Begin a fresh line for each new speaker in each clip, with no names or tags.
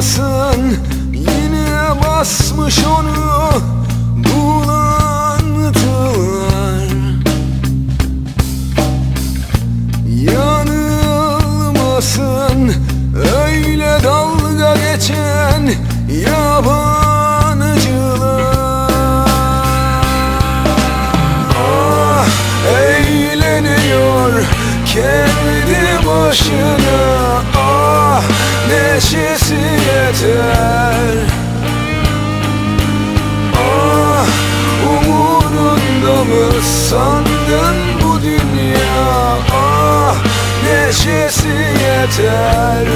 olmasın, yine basmış onu bulantılar. Yanılmasın öyle dalga geçen yabancılar. Ah, eğleniyor kendi başına, ah neşesi yeter. Ah, umurunda mı sandın bu dünya, ah neşesi yeter.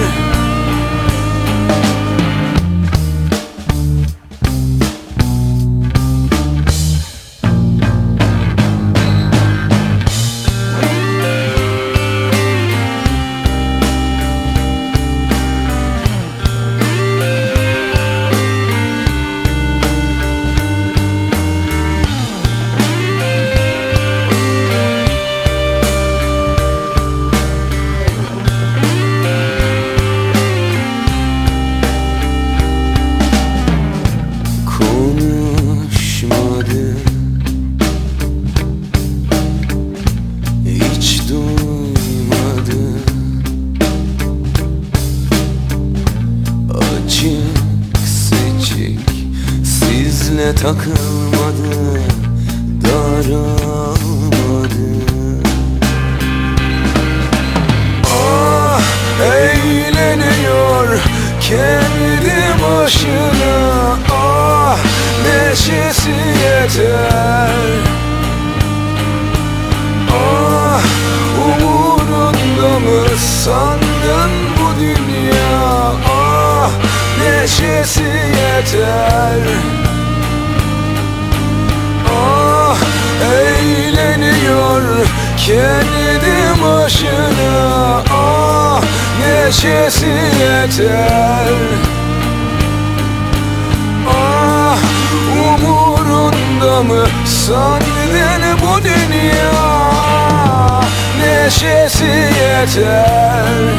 Hiç duymadı, açık seçik sizle takılmadı, daralmadı. Ah, eğleniyor kendi başına, ah neşesi yeter. Ah, umurunda mı sandın bu dünya, ah neşesi yeter. Ah, eğleniyor kendi başına, ah neşesi yeter. Ah, umurunda mı sandın bu dünya, neşesi yeter.